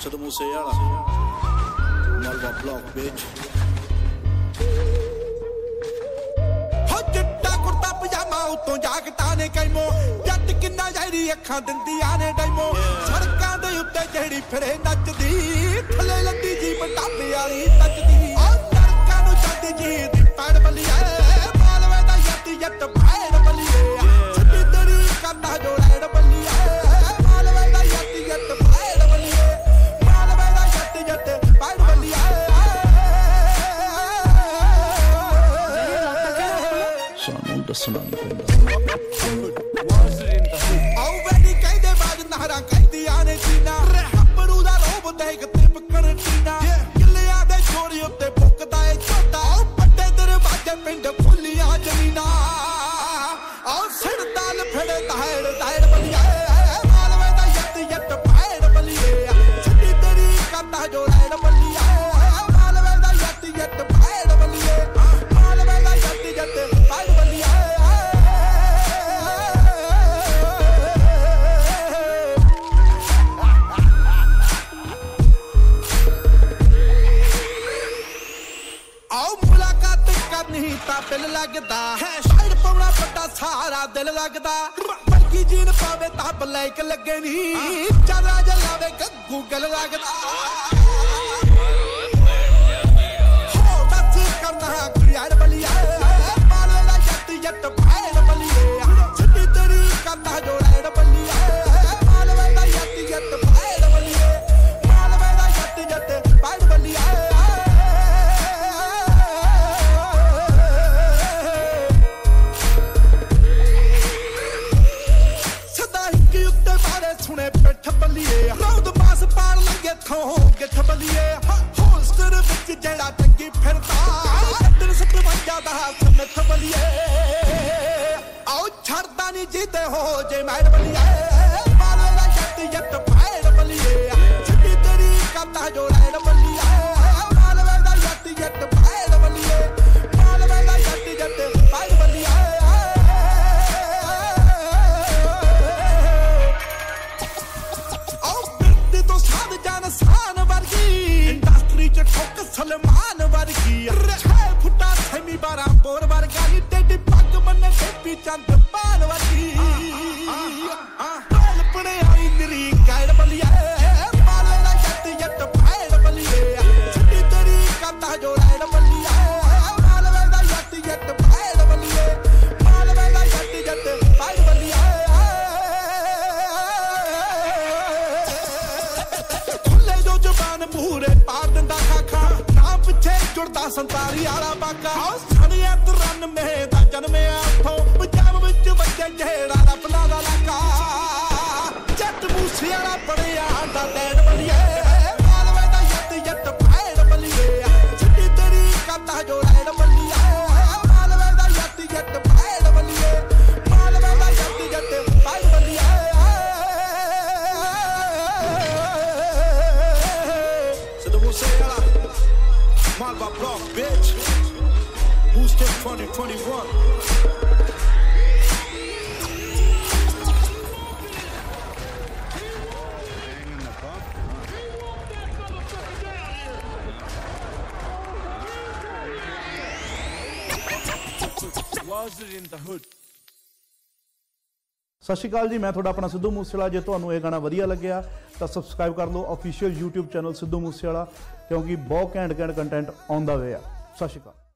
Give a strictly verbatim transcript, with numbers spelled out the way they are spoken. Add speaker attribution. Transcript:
Speaker 1: Sidhumoose yala Malwablock bitch
Speaker 2: ho chitta kurta pajama utton jaagta ne kaimo jat kinna jairi ਅੱਖਾਂ ਦਿੰਦੀਆਂ ਨੇ demo ਸੜਕਾਂ ਦੇ ਉੱਤੇ ਜਿਹੜੀ ਫਿਰੇ ਨੱਚਦੀ ਥੱਲੇ ਲੱਦੀ ਜੀ ਮਟਾਪੇ ਵਾਲੀ ਨੱਚਦੀ ਉਹ ਨਰਕਾਂ ਨੂੰ ਜਾਂਦੀ ਜੀ ਦੀ ਪੈੜ ਬੱਲੀਏ ਮਾਲਵੇ ਦਾ ਯੱਤ ਯੱਤ ਪੈੜ ਬੱਲੀਏ ਛੱਡੀ ਤੇਰੀ ਕੰਨਾ ਜੋ ਰੈੜ ਬੱਲੀਏ ਮਾਲਵੇ ਦਾ ਯੱਤ ਯੱਤ ਪੈੜ ਬੱਲੀਏ ਮਾਲਵੇ ਦਾ ਯੱਤ ਯੱਤ ਪੈੜ ਬੱਲੀਏ
Speaker 1: ਸਾਨੂੰ ਦੱਸਣਾ ਨਹੀਂ ਪੈਂਦਾ
Speaker 2: ਕਹਿੰਦੀਆਂ ਨੇ ਜੀਨਾ ਰੱਬਰੂ ਦਾ ਰੋਬ ਦੇਖ ਤੇ ਪਕੜ ਟੀਨਾ ਕਿੱਲਿਆਂ ਦੇ ਛੋੜੀ ਉੱਤੇ ਫੁੱਕਦਾ ਏ ਝੋਟਾ ਵੱਡੇ ਦਰਵਾਜ਼ੇ ਪਿੰਡ ਫੁੱਲੀਆਂ ਜ਼ਮੀਨਾਂ ਆਹ ਸਿਰਦਾ ਲਫੜੇ ਤਾੜ ਤਾੜ ਬਲੀਏ ਮਾਲਵੇ ਦਾ ਯੱਤ ਯੱਤ ਪੈੜ ਬਲੀਏ ਛੱਡੀ ਤੇਰੀ ਕੰਨਾ ਜੋ ਰੈੜ ਬਲੀਏ ਮਾਲਵੇ ਦਾ ਯੱਤ ਯੱਤ ਪੈੜ ਬਲੀਏ ਮਾਲਵੇ ਦਾ ਯੱਤ ਯੱਤ ਪੈੜ ਬਲੀਏ ਤਾਂ ਬਿੱਲ ਲੱਗਦਾ ਸਾਈਡ ਪਾਉਣਾ ਵੱਡਾ ਸਾਰਾ ਦਿਲ ਲੱਗਦਾ ਬਲਕੀ ਜੀਨ ਪਾਵੇ ਤਾਂ ਬਲੈਕ ਲੱਗੇ ਨਹੀਂ ਚਾਰਾ ਜਲਾਵੇ ਗੱਗੂ ਗਲ ਲੱਗਦਾ ਹੋ ਦੱਸ ਕਰਨਾ ਕੁੜੀਆਂ ਬਲੀਆ ਮਾਲੇ ਦਾ ਜੱਟ ਜੱਟ ਭੈਣ ਬਲੀਏ ਛੱਡੀ ਤੇਰੀ ਕੰਨਾ ਜੋ ਰੈੜ ਬਲੀਆ ਮਾਲਵੇ ਦਾ ਜੱਟ ਜੱਟ ਭੈਣ ਬਲੀਏ ਮਾਲਵੇ ਦਾ ਜੱਟ ਜੱਟ ਭੈਣ ਬਲੀਆ ਸੁਣੇ ਪਿੱਠ ਬੱਲੀਏ ਰੌਦ ਮਾਸ ਪਾੜ ਲੰਗੇ ਥੋਂ ਗਿੱਠ ਬੱਲੀਏ ਹੋਸਟਰ ਵਿੱਚ ਜਿਹੜਾ ਟੰਗੀ ਫਿਰਦਾ ਦਿਨ ਸਤਵੰਜਾ ਦਾ ਸਮਿੱਥ ਬੱਲੀਏ ਆਓ ਛੱਡਦਾ ਨਹੀਂ ਜੀਤੇ ਹੋ ਜੇ ਮੈੜ ਬੱਲੀਏ ਮਾਲੇ ਦਾ ਜੱਟ ਜੱਟ ਭੈੜ ਬੱਲੀਏ ਛੱਡੀ ਤੇਰੀ ਕੰਨਾ ਜੋ ਰੈੜ ਬੱਲੀਏ ਮਾਲਵੇ ਦਾ ਜੱਟ ਜੱਟ ਭੈੜ ਬੱਲੀਏ ਮਾਲਵੇ ਦਾ ਜੱਟ ਜੱਟ ਭੈੜ ਬੱਲੀਏ ਸਾਨ ਵਰਗੀ ਇੰਡਸਟਰੀ ਚ ਠੋਕ ਸਲਮਾਨ ਵਰਗੀ ਛੇ ਫੁੱਟਾ ਸੈਮੀ ਬਾਰਾਂ ਬੋਰ ਵਰਗਾ ਨੀ ਟੇਡੀ ਪੱਗ ਬੰਨੇ ਟੇਪੀ ਚੰਦ ਪਾਨ ਵਰਗੀ ਬਲ ਪੜੇ ਆਈ ਨਿਰੀ ਕੈੜ ਬਲੀਏ ਮਾਲੇ ਦਾ ਜੱਟ ਜੱਟ ਭੈੜ ਬਲੀਏ ਛੱਡੀ ਤੇਰੀ ਕੰਨਾ ਜੋ ਰੈੜ ਬਲੀਏ ਮਾਲਵੇ ਦਾ ਜੱਟ ਜੱਟ ਭੈੜ ਬਲੀਏ ਮਾਲਵੇ ਦਾ ਜੱਟ ਜੱਟ ਭੈੜ ਬਲੀਏ ਮੂਹਰੇ ਪਾਰ ਦਿੰਦਾ ਖਾਖਾ ਨਾ ਪਿੱਛੇ ਜੁੜਦਾ ਸੰਤਾਰੀ ਵਾਲਾ ਬਾਕਾ ਸਣਿਆ ਤਰਾਨਵੇਂ ਦਾ ਜਨਮਿਆ ਉੱਥੋਂ ਪੰਜਾਬ ਵਿੱਚ ਵੱਜੇ ਜਿਹੜਾ ਰੱਬਲਾ ਦਾ ਲਾਕਾ ਜੱਟ ਮੂਸੇ ਵਾਲਾ ਪੜਿਆ ਦਾ ਡੈਡ ਬਲੀਏ ਮਾਲਵੇ ਦਾ ਯੱਤ ਯੱਤ ਭੈੜ ਬਲੀਏ ਛੱਡੀ ਤੇਰੀ ਕੰਨਾ ਜੋ ਰੈੜ ਬਲੀਏ ਮਾਲਵੇ ਦਾ ਯੱਤ ਯੱਤ ਭੈੜ ਬਲੀਏ ਮਾਲਵੇ ਦਾ ਯੱਤ ਯੱਤ ਭੈੜ ਬਲੀਏ Malwablock, bitch. Moosetape twenty twenty-one.
Speaker 3: Wazir in the hood.
Speaker 4: ਸਤਿ ਸ਼੍ਰੀ ਅਕਾਲ ਜੀ, ਮੈਂ ਤੁਹਾਡਾ ਆਪਣਾ ਸਿੱਧੂ ਮੂਸੇਵਾਲਾ। ਜੇ ਤੁਹਾਨੂੰ ਇਹ ਗਾਣਾ ਵਧੀਆ ਲੱਗਿਆ ਤਾਂ ਸਬਸਕ੍ਰਾਈਬ ਕਰ ਲਓ official YouTube channel Sidhu Moosewala, ਕਿਉਂਕਿ ਬਹੁਤ ਘੈਂਟ ਘੈਂਟ ਕੰਟੈਂਟ ਆਉਂਦਾ ਹੋਇਆ। ਸਤਿ ਸ਼੍ਰੀ ਅਕਾਲ।